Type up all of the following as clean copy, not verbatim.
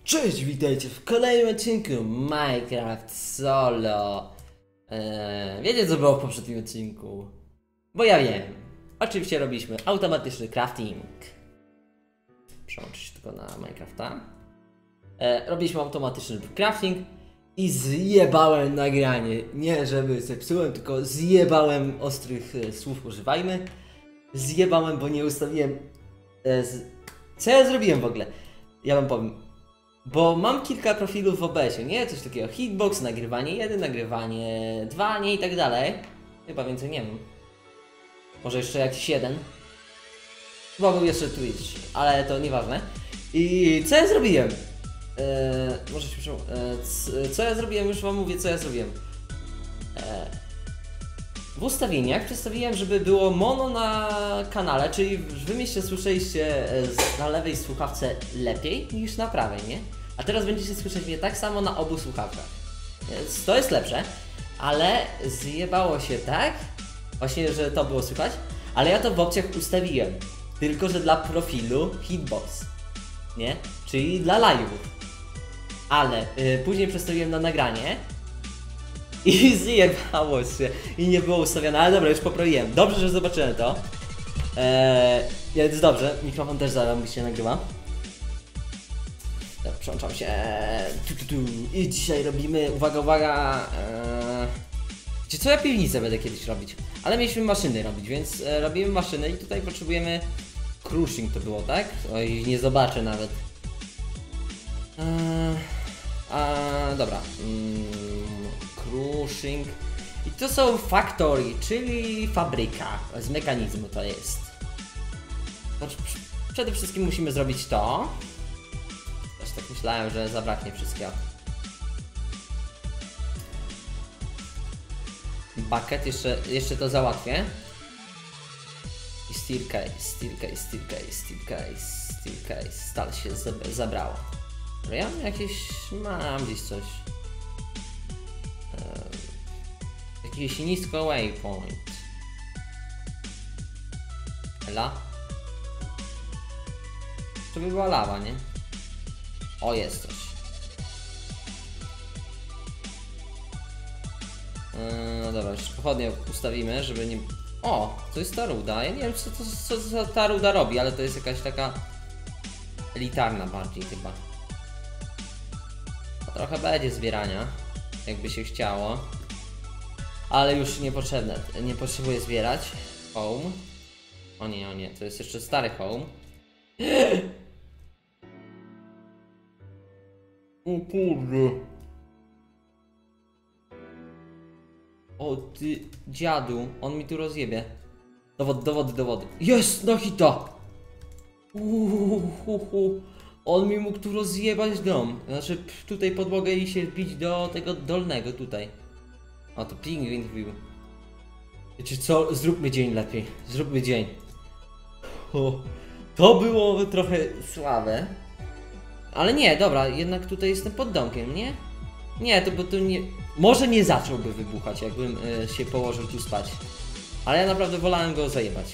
Cześć, witajcie w kolejnym odcinku Minecraft Solo. Wiecie co było w poprzednim odcinku? Bo ja wiem. Oczywiście robiliśmy automatyczny crafting. Przełączyć tylko na Minecrafta. Robiliśmy automatyczny crafting i zjebałem nagranie. Nie żeby zepsułem, tylko zjebałem, ostrych słów używajmy. Zjebałem, bo nie ustawiłem... Co ja zrobiłem w ogóle? Ja wam powiem. Bo mam kilka profilów w OBS-ie, nie? Coś takiego hitbox, nagrywanie 1, nagrywanie 2, nie? I tak dalej. Chyba więcej nie wiem. Może jeszcze jakiś jeden. Chyba był jeszcze Twitch, ale to nieważne. I co ja zrobiłem? Może się piszą. Co ja zrobiłem? Już wam mówię, co ja zrobiłem. W ustawieniach przedstawiłem, żeby było mono na kanale, czyli wy mnie słyszeliście na lewej słuchawce lepiej niż na prawej, nie? A teraz będziecie słyszeć mnie tak samo na obu słuchawkach. Więc to jest lepsze, ale zjebało się tak, właśnie, że to było słychać, ale ja to w opcjach ustawiłem, tylko że dla profilu Hitbox, nie? Czyli dla live'ów. Ale później przestawiłem na nagranie i zjebało się i nie było ustawione, ale dobra, już poprawiłem. Dobrze, że zobaczyłem to. Jest dobrze, mikrofon też się nagrywa. Przełączam się. I dzisiaj robimy, uwaga, Wiecie co, ja piwnicę będę kiedyś robić. Ale mieliśmy maszyny robić, więc robimy maszyny i tutaj potrzebujemy crushing to było, tak? Oj, nie zobaczę nawet. Dobra. Crushing. I to są factory, czyli fabryka z mechanizmu to jest. Przede wszystkim musimy zrobić to. Też tak myślałem, że zabraknie wszystkiego. Bucket, jeszcze to załatwię. I steel case, stale się zabrało. Ja mam gdzieś coś. Jakiś nisko waypoint. Ela? To by była lawa, nie? O, jest coś. No dobra, już pochodnie ustawimy, żeby nie... O, to jest ta ruda. Ja nie wiem, co ta ruda robi, ale to jest jakaś taka elitarna bardziej chyba. Trochę będzie zbierania, jakby się chciało. Ale już niepotrzebne. Nie potrzebuję zbierać. Home. O nie, to jest jeszcze stary home. O kurde. O ty dziadu, on mi tu rozjebie. Do wody. Jest, no hita! On mi mógł tu rozjebać dom. Znaczy tutaj podłogę i się wbić do tego dolnego tutaj. O, to pingwin wbił. Wiecie co? Zróbmy dzień lepiej. Zróbmy dzień. O, to było trochę słabe. Ale nie, dobra, jednak tutaj jestem pod domkiem, nie? Nie, to bo to nie... Może nie zacząłby wybuchać, jakbym się położył tu spać. Ale ja naprawdę wolałem go zajebać.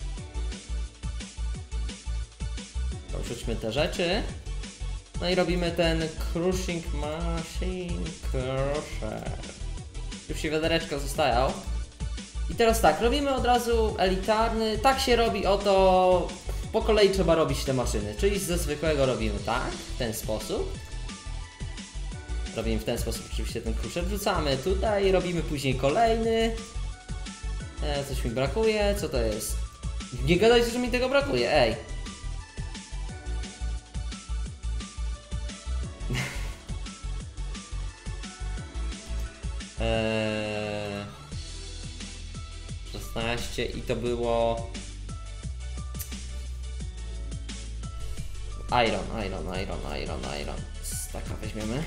Rzućmy te rzeczy. No i robimy ten crushing machine crusher. Już się wiadereczka zostają. I teraz tak, robimy od razu elitarny. Tak się robi, oto po kolei trzeba robić te maszyny. Czyli ze zwykłego robimy tak, w ten sposób. Robimy w ten sposób oczywiście ten crusher. Wrzucamy tutaj, robimy później kolejny. Coś mi brakuje, co to jest? Nie gadajcie, że mi tego brakuje, ej. Eee, 16 i to było iron. Staka weźmiemy.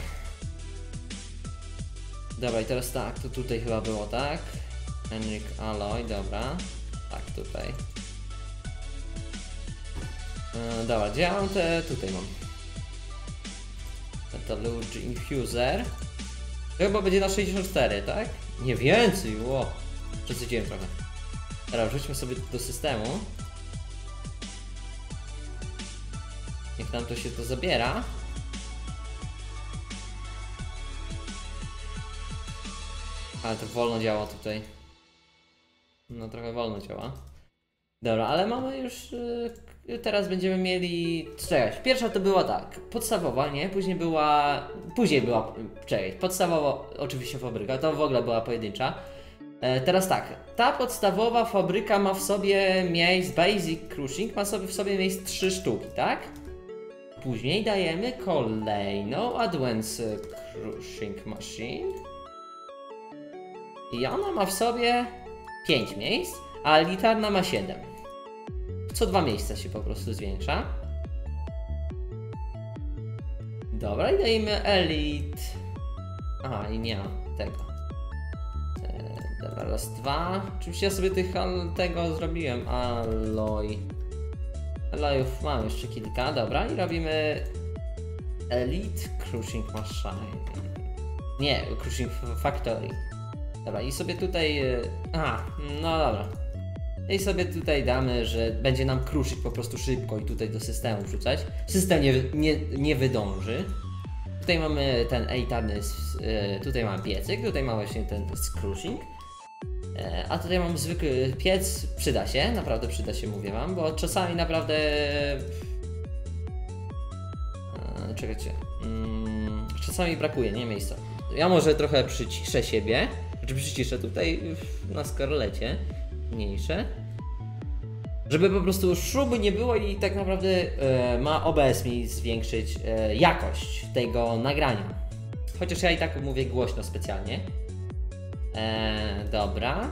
Dobra, i teraz tak, to tutaj chyba było, tak? Henrik Alloy, dobra. Tak, tutaj. Dobra, gdzie ja mam te... Tutaj mam. Metallurgy Infuser. To chyba będzie na 64, tak? Nie więcej, ło. Przesadziłem trochę. Teraz wrzućmy sobie do systemu. Niech nam to się to zabiera. Ale to wolno działa tutaj. No trochę wolno działa. Dobra, ale mamy już... teraz będziemy mieli... Czekaj, pierwsza to była tak, podstawowa, nie? Później była... Czekaj, podstawowa oczywiście fabryka, to w ogóle była pojedyncza. Teraz tak, ta podstawowa fabryka ma w sobie miejsc, Basic Crushing ma sobie w sobie miejsc 3 sztuki, tak? Później dajemy kolejną Advanced Crushing Machine. I ona ma w sobie 5 miejsc, a elitarna ma 7. Co 2 miejsca się po prostu zwiększa. Dobra, i dajemy Elite. Aha, i nie ma tego. Dobra, raz, dwa. Oczywiście ja sobie tego zrobiłem. Alloyów mam jeszcze kilka. Dobra, i robimy Elite Crushing Machine. Nie, Crushing Factory. Dobra, i sobie tutaj... no dobra. I sobie tutaj damy, że będzie nam kruszyć po prostu szybko i tutaj do systemu wrzucać. System nie wydąży. Tutaj mamy ten elitarny, tutaj mamy piecyk, tutaj mamy właśnie ten crushing. A tutaj mam zwykły piec, przyda się, naprawdę przyda się, mówię wam, bo czasami naprawdę... czekajcie, czasami brakuje, nie, miejsca. Ja może trochę przyciszę siebie, przyciszę tutaj na skarlecie, mniejsze. Żeby po prostu szumu nie było i tak naprawdę ma OBS mi zwiększyć jakość tego nagrania. Chociaż ja i tak mówię głośno specjalnie. Dobra.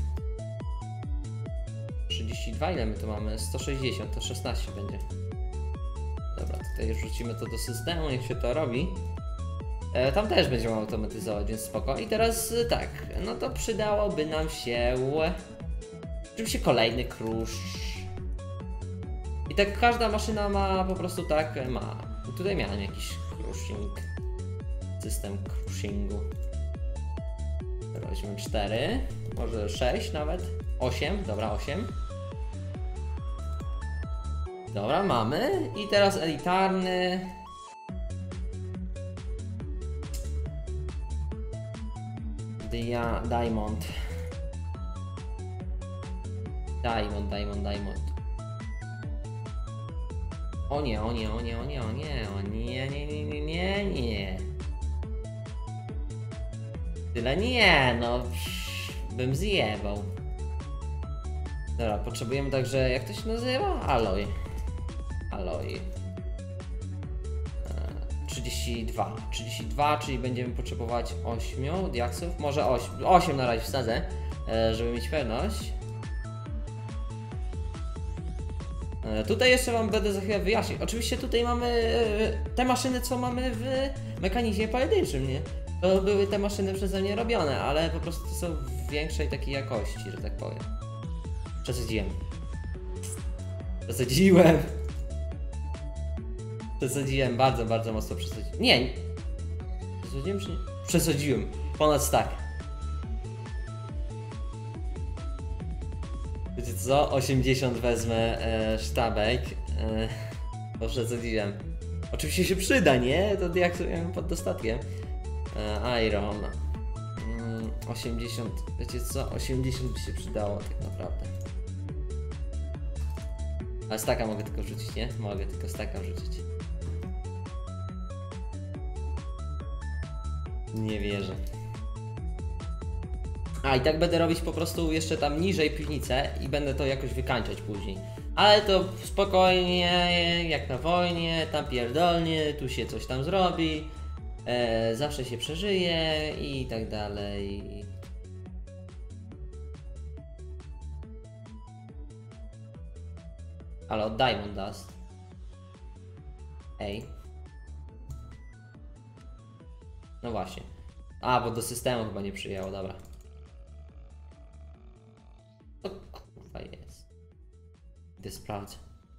32, ile my tu mamy? 160, to 16 będzie. Dobra, tutaj rzucimy to do systemu, niech się to robi. Tam też będziemy automatyzować, więc spoko. I teraz tak, no to przydałoby nam się... Oczywiście kolejny crush. I tak każda maszyna ma po prostu tak, ma. Tutaj miałem jakiś crushing. System crushingu. Dobra, weźmiemy 4, może 6 nawet. 8, dobra, 8. Dobra, mamy. I teraz elitarny. Diamond. O nie. Tyle nie, no bym zjebał. Dobra, potrzebujemy także, jak to się nazywa? Alloy. 32, czyli będziemy potrzebować 8 diaksów, może 8 na razie wsadzę, żeby mieć pewność. Tutaj jeszcze wam będę za chwilę wyjaśnić. Oczywiście tutaj mamy te maszyny, co mamy w mechanizmie pojedynczym, nie? To były te maszyny przeze mnie robione, ale po prostu to są w większej takiej jakości, że tak powiem. Przesadziłem, bardzo mocno przesadziłem. Nie! Przesadziłem czy nie? Przesadziłem. Ponad stack. Wiecie co? 80 wezmę sztabek. Bo przesadziłem. Oczywiście się przyda, nie? To jak sobie pod dostatkiem. Iron. 80, wiecie co? 80 by się przydało tak naprawdę. Ale staka mogę tylko rzucić, nie? Mogę tylko staka rzucić. Nie wierzę. I tak będę robić po prostu jeszcze tam niżej piwnicę i będę to jakoś wykańczać później. Ale to spokojnie, jak na wojnie, tam pierdolnie, tu się coś tam zrobi. Zawsze się przeżyje i tak dalej. Ale od Diamond Dust. Ej. No właśnie. Bo do systemu chyba nie przyjęło, dobra. To kurwa jest. Idę sprawdzę.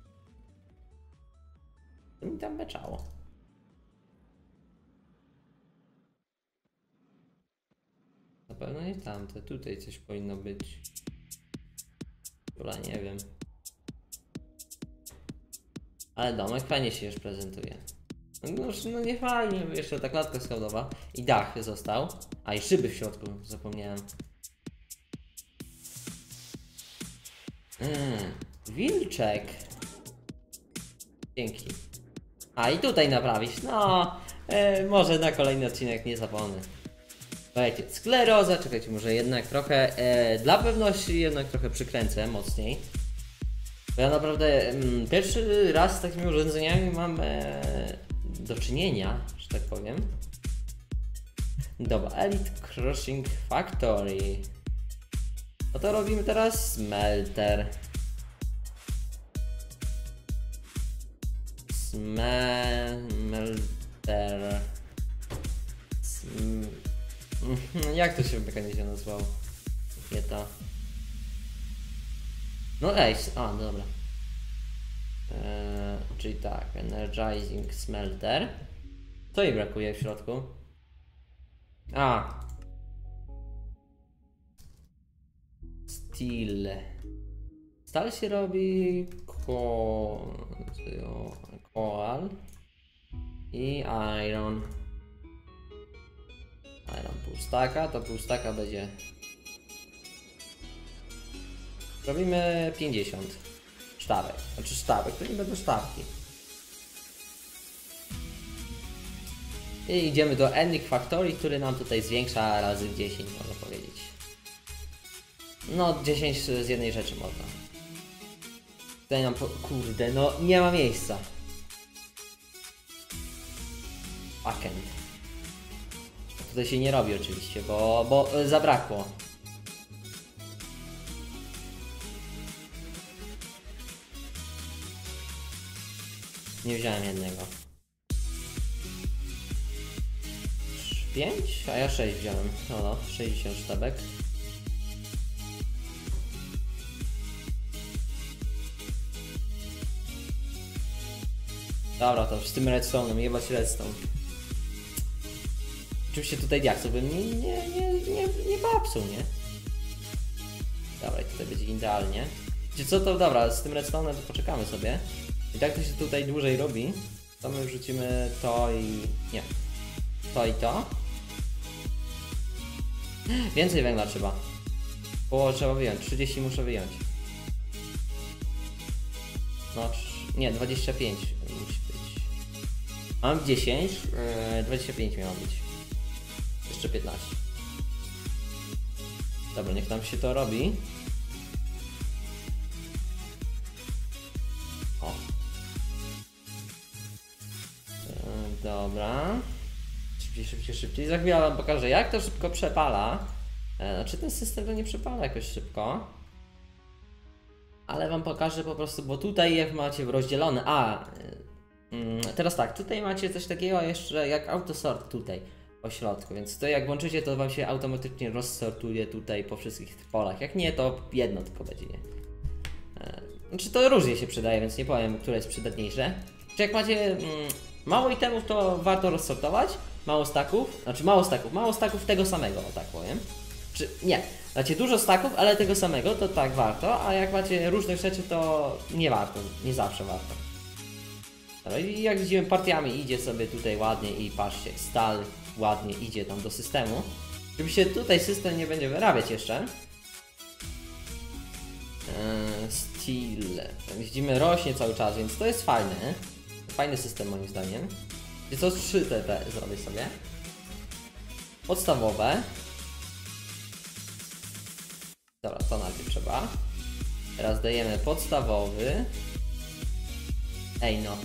To mi tam beczało. Na pewno nie tamte, tutaj coś powinno być. Dobra, nie wiem. Ale domek fajnie się już prezentuje. No nie fajnie, jeszcze ta klatka schodowa. I dach został. A i szyby w środku, zapomniałem. Wilczek. Dzięki. A i tutaj naprawić. No, może na kolejny odcinek nie zapomnę. Słuchajcie, skleroza, czekajcie, może jednak trochę, dla pewności jednak trochę przykręcę mocniej. Bo ja naprawdę pierwszy raz z takimi urządzeniami mam do czynienia, że tak powiem. Dobra, Elite Crushing Factory. No to robimy teraz smelter. Smelter. Jak to się w mechanizmie nazywało? Nie to. No a dobra. Czyli tak, Energizing Smelter. Co jej brakuje w środku? Steel. Stal się robi coal i iron. Iron pół staka, to pół staka będzie. Robimy 50 sztabek. Znaczy sztabek, to nie będą sztabki. I idziemy do Ending Factory, który nam tutaj zwiększa razy 10, można powiedzieć. No 10 z jednej rzeczy można. Tutaj nam kurde, no nie ma miejsca. Backend. Tutaj się nie robi oczywiście, bo zabrakło. Nie wziąłem jednego. 5? A ja 6 wziąłem. No, 60 sztabek. Dobra, to z tym redstone'em, jebać redstone. Oczywiście tutaj diaksów bym nie popsuł, nie? Dobra, i tutaj będzie idealnie. Wiecie co, to dobra, z tym redstone'em to poczekamy sobie. I tak to się tutaj dłużej robi, to my wrzucimy to i... nie. To i to. Więcej węgla trzeba. Połowę trzeba wyjąć, 30 muszę wyjąć. No, nie, 25 musi być. Mam 10, 25 miało być. Jeszcze 15. Dobra, niech tam się to robi. O. Dobra. Szybciej. Za chwilę wam pokażę, jak to szybko przepala. Znaczy ten system to nie przepala jakoś szybko. Ale wam pokażę po prostu, bo tutaj jak macie rozdzielone. Teraz tak, tutaj macie coś takiego jeszcze jak autosort tutaj po środku, więc to jak włączycie, to wam się automatycznie rozsortuje tutaj po wszystkich tych polach. Jak nie, to jedno tylko będzie, nie? Znaczy to różnie się przydaje, więc nie powiem, które jest przydatniejsze. Czy jak macie mało itemów, to warto rozsortować. Mało staków tego samego, o tak powiem. Czy nie, macie dużo staków, ale tego samego, to tak warto, a jak macie różnych rzeczy, to nie warto, nie zawsze warto. No i jak widzimy, partiami idzie sobie tutaj ładnie i patrzcie, stal ładnie idzie tam do systemu. Oczywiście tutaj system nie będzie wyrabiać jeszcze. Steel, jak widzimy, rośnie cały czas, więc to jest fajne. Fajny system moim zdaniem. Gdzie co 3 te zrobię sobie. Podstawowe. Dobra, to najpierw trzeba. Teraz dajemy podstawowy. Ej no.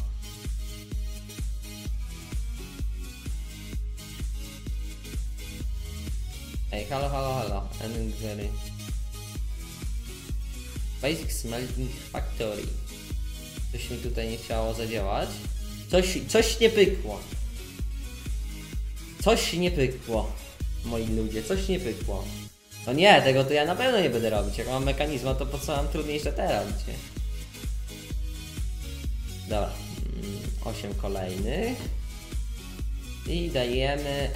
Ej, halo. Basic Smelting Factory. Coś mi tutaj nie chciało zadziałać. Coś nie pykło. Coś nie pykło. Moi ludzie, coś nie pykło. No nie, tego to ja na pewno nie będę robić. Jak mam mechanizma, to po co mam trudniejsze te robić, nie? Dobra. 8 kolejnych. I dajemy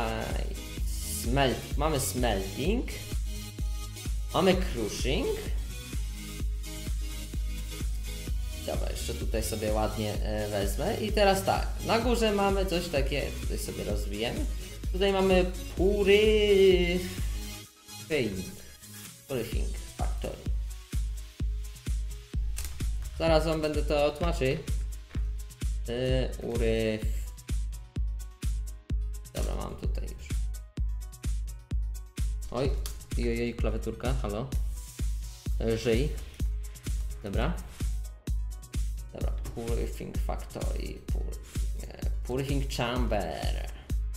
mamy smelting. Mamy crushing. Dobra, jeszcze tutaj sobie ładnie wezmę. I teraz tak, na górze mamy coś takiego, tutaj sobie rozwijemy. Tutaj mamy Purifying Factory. Zaraz wam będę to tłumaczył. Dobra, mam tutaj już. Oj, klawiaturka, halo. Żyj. Dobra. Dobra, Purifying Factory. Purifying Chamber.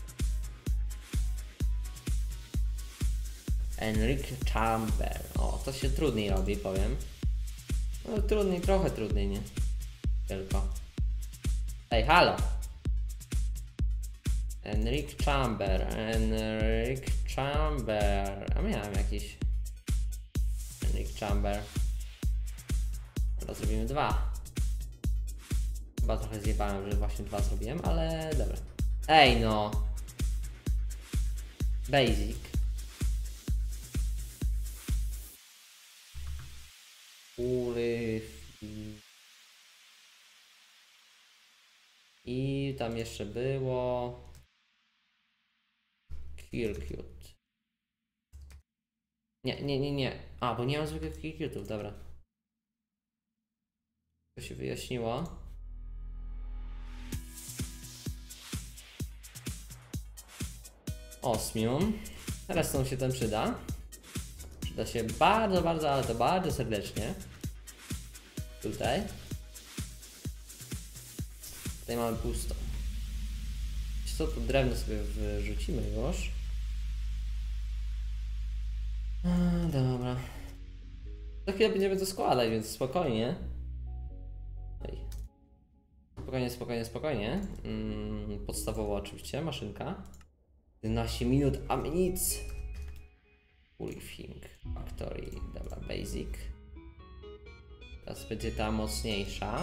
Enric Chamber. O, to się trudniej robi, powiem. No trudniej, trochę trudniej, nie? Tylko. Ej, halo! Enric Chamber. A miałem jakiś Enric Chamber. Teraz zrobimy 2. Chyba trochę zjebałem, że właśnie 2 zrobiłem, ale dobra. Ej no! Basic. I tam jeszcze było Kirkut. Nie. A, bo nie mam zwykłych Kirkutów, dobra. To się wyjaśniło. Osmium. Teraz się ten przyda. Przyda się bardzo, bardzo, ale to bardzo serdecznie. Tutaj. Tutaj mamy pusto. Co, to drewno sobie wrzucimy już. Dobra. Za chwilę będziemy to składać, więc spokojnie. Spokojnie. Podstawowo oczywiście, maszynka. 11 minut, a my nic. Purifying Factory, dobra, basic. Teraz będzie ta mocniejsza.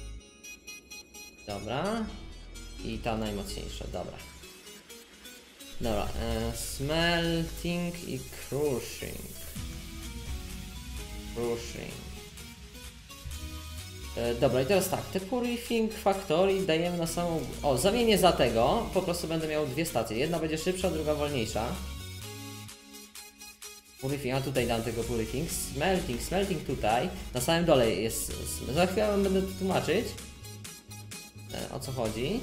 Dobra. I ta najmocniejsza, dobra. Dobra, smelting i crushing. Dobra, i teraz tak, te Purifying Factory dajemy na samą... O, zamienię za tego, po prostu będę miał 2 stacje. Jedna będzie szybsza, druga wolniejsza. Purifying, a tutaj dam tego Purifying. Smelting tutaj. Na samym dole jest... Za chwilę będę to tłumaczyć. O co chodzi.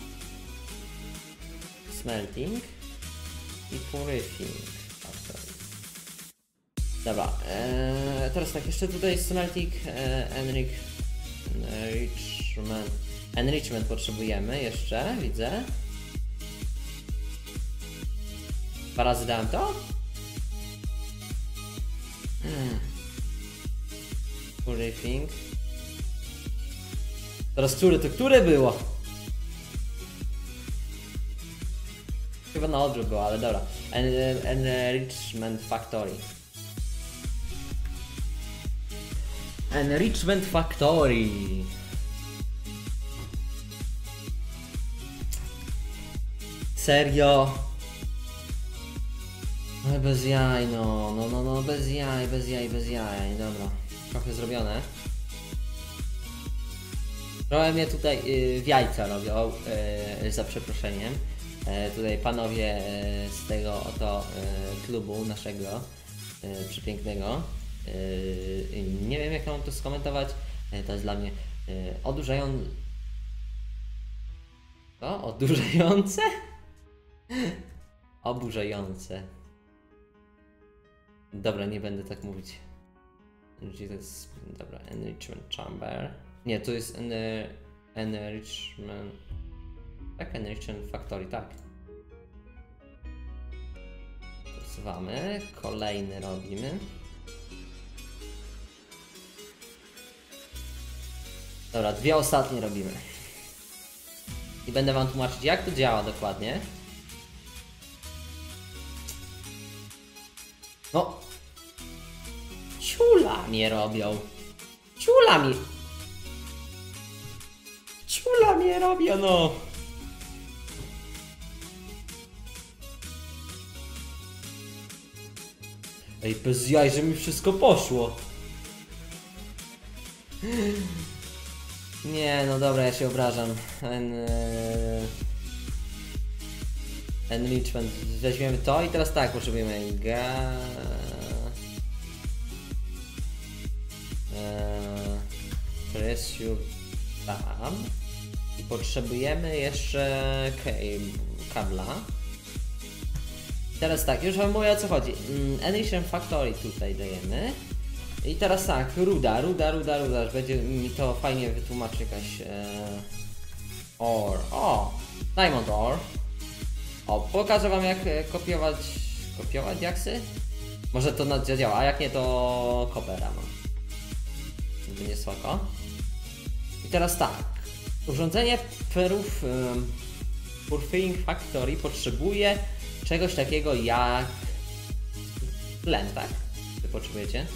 Smelting i Purifying Factory. Dobra, teraz tak, jeszcze tutaj Smelting, Enrichment potrzebujemy jeszcze, widzę. 2 razy dałem to? Purifying. Teraz które było? Chyba na odwrót było, ale dobra. Enrichment Factory. Enrichment Factory. Serio? No bez jaj, no, bez jaj, dobra. Trochę zrobione. Trochę mnie tutaj w jajca robią, za przeproszeniem. Tutaj panowie z tego oto klubu naszego przepięknego. Nie wiem, jak mam to skomentować. To jest dla mnie odurzające. Co? Odurzające? Oburzające. Dobra, nie będę tak mówić. To jest, dobra, Enrichment Chamber. Nie, to jest Enrichment... Tak, Enrichment Factory, tak. Usuwamy, kolejny robimy. Dobra, 2 ostatnie robimy. I będę wam tłumaczyć, jak to działa dokładnie. No. Ciula mnie robią. Ciula mnie robią, no. Ej, bez jaj, że mi wszystko poszło. Nie, no dobra, ja się obrażam. Enrichment. Weźmiemy to i teraz tak, potrzebujemy Pressure tam. I potrzebujemy jeszcze kabla. Teraz tak, już wam mówię o co chodzi. Enrichment Factory tutaj dajemy. I teraz tak, ruda, będzie mi to fajnie wytłumaczyć jakaś ore. O! Diamond ore. O, pokażę wam jak kopiować diaksy? Może to działa, a jak nie to kopera mam. Żeby nie słoko. I teraz tak, urządzenie Purifying Factory potrzebuje czegoś takiego jak tlen, tak? Wy potrzebujecie?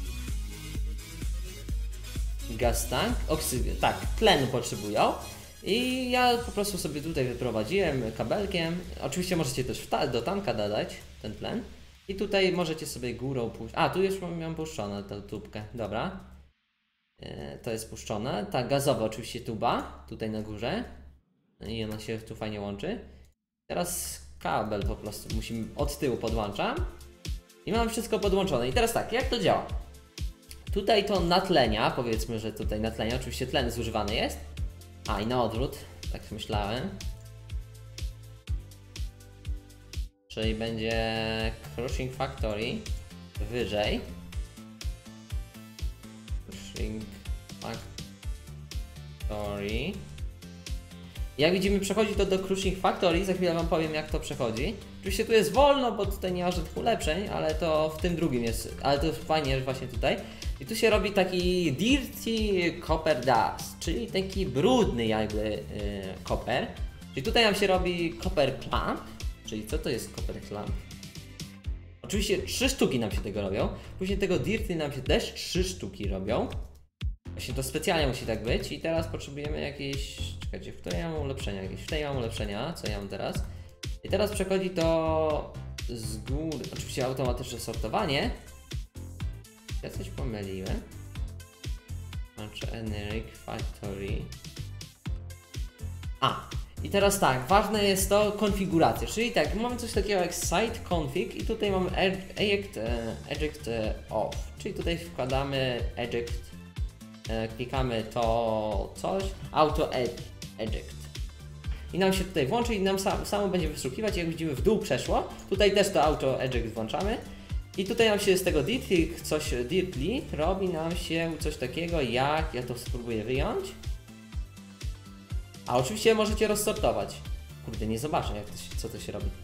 Gas tank, oksygen, tak, tlenu potrzebują. I ja po prostu sobie tutaj wyprowadziłem kabelkiem. Oczywiście możecie też do tanka dodać ten tlen. I tutaj możecie sobie górą puścić. A, tu już mam puszczone tę tubkę, dobra. To jest puszczone. Ta gazowa oczywiście tuba, tutaj na górze. I ona się tu fajnie łączy. Teraz kabel po prostu musimy od tyłu podłączam. I mam wszystko podłączone. I teraz tak, jak to działa? Tutaj to natlenia, powiedzmy, że tutaj natlenia, oczywiście tlen zużywany jest. A i na odwrót, tak myślałem. Czyli będzie Crushing Factory wyżej. Crushing Factory. Jak widzimy, przechodzi to do Crushing Factory, za chwilę wam powiem jak to przechodzi. Oczywiście tu jest wolno, bo tutaj nie ma żadnych ulepszeń, ale to w tym drugim jest, ale to fajnie, że właśnie tutaj. I tu się robi taki Dirty Copper Dust, czyli taki brudny jakby koper. Czyli tutaj nam się robi Copper Clamp, czyli co to jest Copper Clamp? Oczywiście 3 sztuki nam się tego robią, później tego Dirty nam się też 3 sztuki robią. Właśnie to specjalnie musi tak być i teraz potrzebujemy jakieś, czekajcie, w której ja mam ulepszenia? Jakieś w tej mam ulepszenia, co ja mam teraz. I teraz przechodzi to z góry, oczywiście automatyczne sortowanie. Ja coś pomyliłem. Znaczy Enric Factory. A, i teraz tak, ważne jest to konfiguracja, czyli tak, mamy coś takiego jak site config i tutaj mamy eject off, czyli tutaj wkładamy eject, klikamy to coś, auto eject. I nam się tutaj włączy i nam samo będzie wyszukiwać, jak widzimy w dół przeszło, tutaj też to auto eject włączamy. I tutaj nam się z tego dirtly robi nam się coś takiego jak, ja to spróbuję wyjąć. A oczywiście możecie rozsortować. Kurde, nie zobaczę jak to się, co to się robi.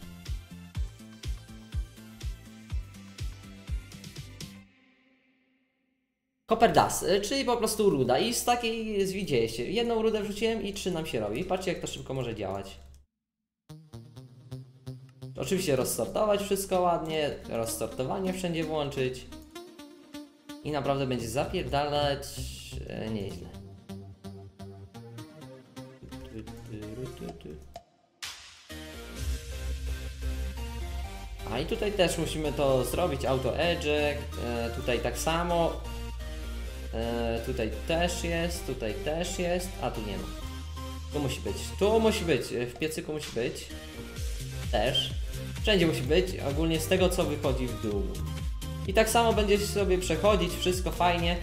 Copper Dust, czyli po prostu ruda i z takiej widzieliście, jedną rudę wrzuciłem i 3 nam się robi. Patrzcie jak to szybko może działać. Oczywiście rozsortować wszystko ładnie, rozsortowanie wszędzie włączyć i naprawdę będzie zapierdalać nieźle. A i tutaj też musimy to zrobić, auto eject, tutaj tak samo, tutaj też jest, a tu nie ma. Tu musi być, w piecyku musi być, też. Wszędzie musi być, ogólnie z tego co wychodzi w dół. I tak samo będzie sobie przechodzić, wszystko fajnie.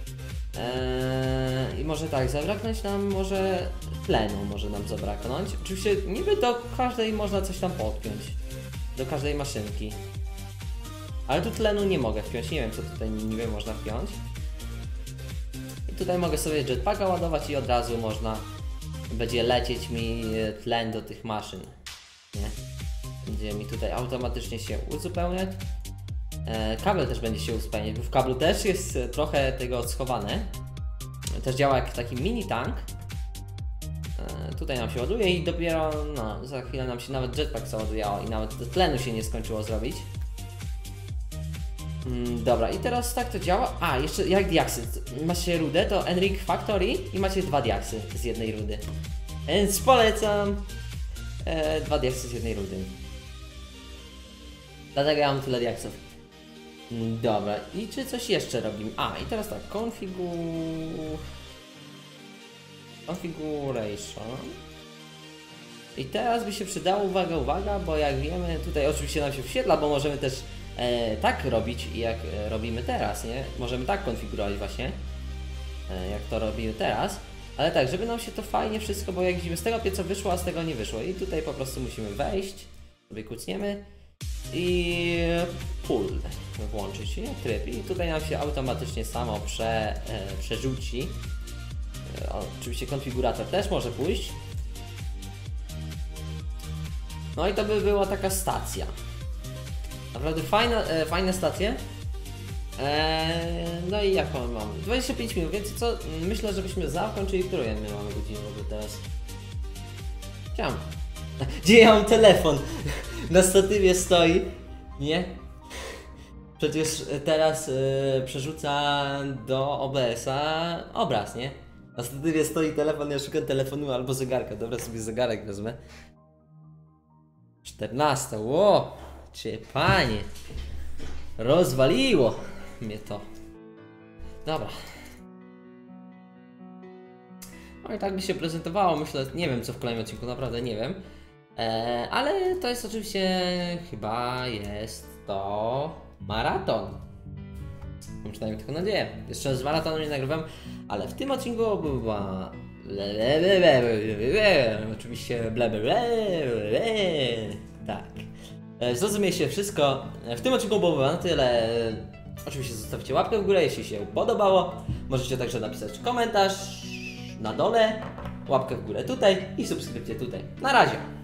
I może tak, zabraknąć nam może tlenu, może nam zabraknąć. Oczywiście niby do każdej można coś tam podpiąć. Do każdej maszynki. Ale tu tlenu nie mogę wpiąć, nie wiem co tutaj niby można wpiąć. I tutaj mogę sobie jetpacka ładować i od razu można będzie lecieć mi tlen do tych maszyn. Nie? Będzie mi tutaj automatycznie się uzupełniać. Kabel też będzie się uzupełniać, bo w kablu też jest trochę tego schowane. Też działa jak taki mini tank. Tutaj nam się ładuje i dopiero no, za chwilę nam się nawet jetpack załaduje i nawet tlenu się nie skończyło zrobić. Dobra, i teraz tak to działa. A, jeszcze jak diaksy. Macie rudę, to Enric Factory i macie 2 diaksy z jednej rudy. Więc polecam 2 diaksy z jednej rudy. Dlatego ja mam tyle diaksów. Dobra, i czy coś jeszcze robimy? A, i teraz tak, Configuration. I teraz by się przydało, uwaga, bo jak wiemy, tutaj oczywiście nam się wyświetla, bo możemy też tak robić, jak robimy teraz, nie? Możemy tak konfigurować właśnie, jak to robimy teraz. Ale tak, żeby nam się to fajnie wszystko, bo jak widzimy, z tego pieca wyszło, a z tego nie wyszło. I tutaj po prostu musimy wejść, sobie kucniemy i pull włączyć, nie? Tryb. I tutaj nam się automatycznie samo przerzuci. Oczywiście konfigurator też może pójść. No i to by była taka stacja. Naprawdę fajne stacje. No i jaką mamy? 25 minut, więc co? Myślę, żebyśmy zakończyli. Którą my mamy godzinę w ogóle teraz? Gdzie ja mam telefon? Na statywie stoi. Nie? Przecież teraz przerzuca do OBS-a obraz, nie? Na statywie stoi telefon, ja szukam telefonu albo zegarka. Dobra, sobie zegarek wezmę. 14, ło! Cię panie! Rozwaliło mnie to. Dobra. No i tak by się prezentowało, myślę, nie wiem co w kolejnym odcinku, naprawdę nie wiem. Ale to jest oczywiście, chyba jest to maraton. Mam przynajmniej taką nadzieję. Jeszcze z maratonem nie nagrywam, ale w tym odcinku była... Oczywiście tak. Zrozumie się wszystko. W tym odcinku było na tyle. Oczywiście zostawcie łapkę w górę, jeśli się podobało. Możecie także napisać komentarz na dole, łapkę w górę tutaj i subskrypcję tutaj. Na razie!